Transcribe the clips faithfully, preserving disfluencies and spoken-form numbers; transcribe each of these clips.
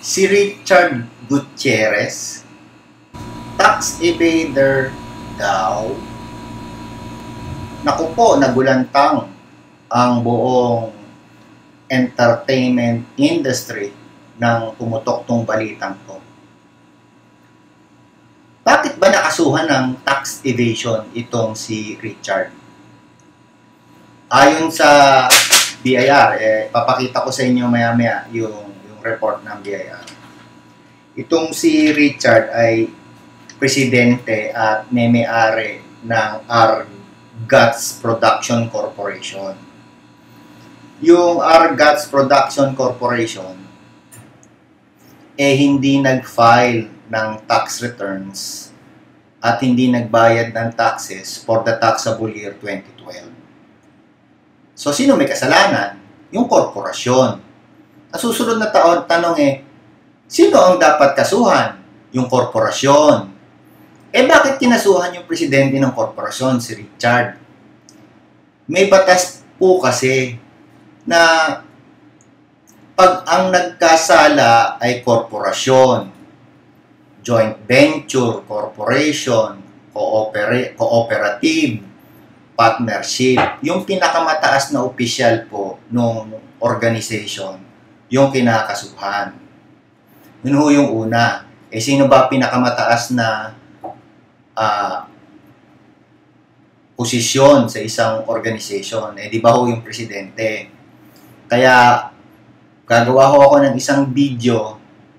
Si Richard Gutierrez, tax evader daw. Naku po, nagulantang ang buong entertainment industry nang pumutok tong balitang to. Bakit ba nakasuhan ng tax evasion itong si Richard? Ayon sa B I R, eh, papakita ko sa inyo maya-maya yung, yung report ng B I R. Itong si Richard ay presidente at may-ari ng Argats Production Corporation. Yung Argats Production Corporation eh hindi nag-file ng tax returns at hindi nagbayad ng taxes for the taxable year twenty twelve. So, sino may kasalanan? Yung korporasyon. Ang susunod na taon, tanong eh, sino ang dapat kasuhan? Yung korporasyon. Eh, bakit kinasuhan yung presidente ng korporasyon, si Richard? May batas po kasi na pag ang nagkasala ay korporasyon, joint venture, corporation, coopera- cooperative, partnership, yung pinakamataas na opisyal po ng organization, yung kinakasuhan. Yun ho yung una. Eh, sino ba pinakamataas na uh, posisyon sa isang organization? Eh, di ba ho yung presidente? Kaya, gagawa ho ako ng isang video,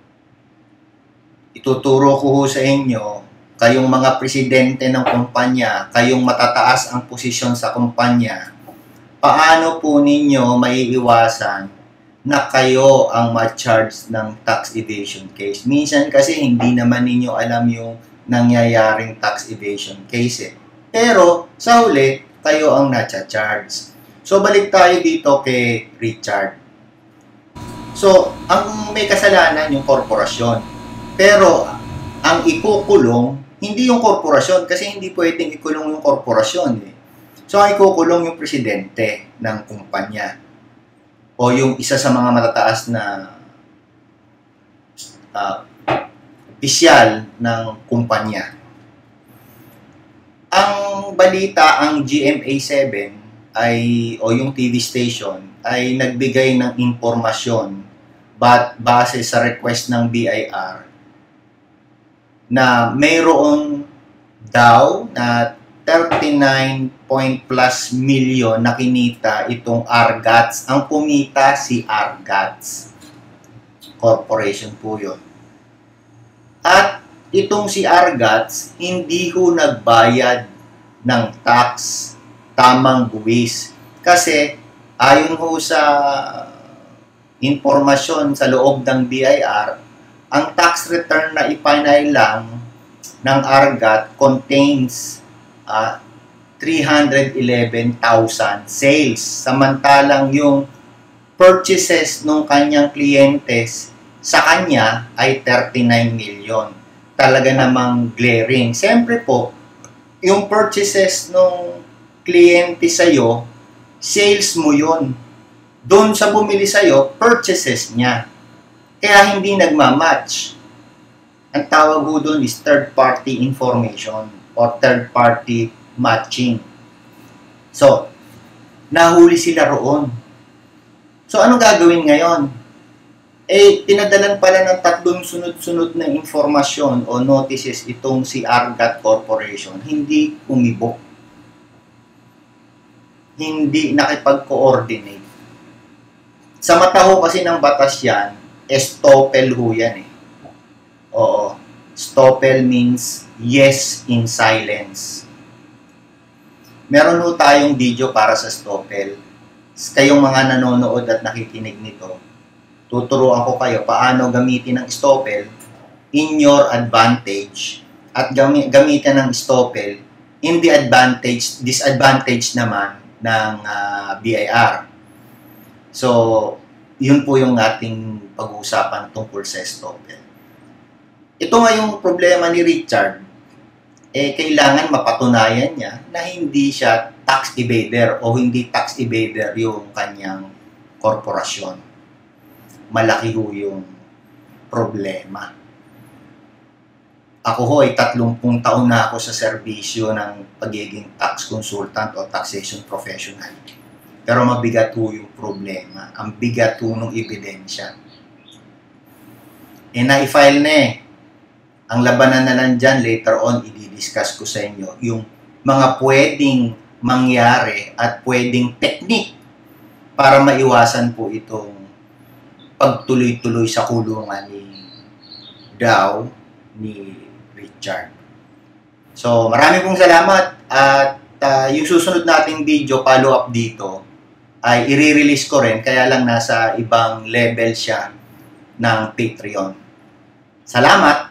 ituturo ko ho sa inyo, kayong mga presidente ng kumpanya, kayong matataas ang posisyon sa kumpanya, paano po ninyo maiiwasan na kayo ang ma-charge ng tax evasion case? Minsan kasi hindi naman ninyo alam yung nangyayaring tax evasion case eh. Pero sa huli, kayo ang na-charge. So balik tayo dito kay Richard. So, ang may kasalanan yung korporasyon. Pero ang ikukulong, hindi yung korporasyon kasi hindi pwedeng ikulong yung korporasyon eh. So, ang ikukulong yung presidente ng kumpanya o yung isa sa mga matataas na uh, opisyal ng kumpanya. Ang balita, ang G M A seven ay, o yung T V station ay nagbigay ng impormasyon but base sa request ng B I R na mayroon daw na thirty-nine point plus million na kinita itong Argats. Ang kumita si Argats Corporation po yun. At itong si Argats, hindi ho nagbayad ng tax, tamang buwis. Kasi ayon ho sa impormasyon sa loob ng B I R, ang tax return na ipinay lang ng Argat contains uh, three hundred eleven thousand sales. Samantalang yung purchases ng kanyang kliyentes sa kanya ay thirty-nine million. Talaga namang glaring. Siyempre po, yung purchases ng kliyente sa'yo, sales mo yun. Doon sa bumili sa'yo, purchases niya. Kaya hindi nagmamatch. Ang tawag ho doon is third-party information or third-party matching. So, nahuli sila roon. So, anong gagawin ngayon? Eh, pinadalan pala ng tatlong sunod-sunod na informasyon o notices itong si Argat Corporation. Hindi umibok. Hindi nakipag-coordinate. Sa mata ho kasi ng batas yan, estoppel ho yan eh. Oo. Estoppel means yes in silence. Meron ho tayong video para sa estoppel. Kayong mga nanonood at nakikinig nito, tuturuan ko kayo paano gamitin ang estoppel in your advantage at gami gamitin ang estoppel in the advantage, disadvantage naman ng uh, B I R. So, yun po yung ating pag-uusapan tungkol sa estoppel. Ito nga yung problema ni Richard, eh kailangan mapatunayan niya na hindi siya tax evader o hindi tax evader yung kanyang korporasyon. Malaki ho yung problema. Ako ho ay tatlumpung taon na ako sa serbisyo ng pagiging tax consultant o taxation professional. Pero mabigat ho yung problema. Ang bigat ho ng ebidensya. E na-file na eh. Ang labanan na lang dyan, later on, i-discuss ko sa inyo yung mga pwedeng mangyari at pwedeng technique para maiwasan po itong pagtuloy-tuloy sa kulungan ni Dow, ni Richard. So, marami pong salamat at uh, yung susunod nating video follow-up dito ay i-release ko rin, kaya lang nasa ibang level siya ng Patreon. Salamat!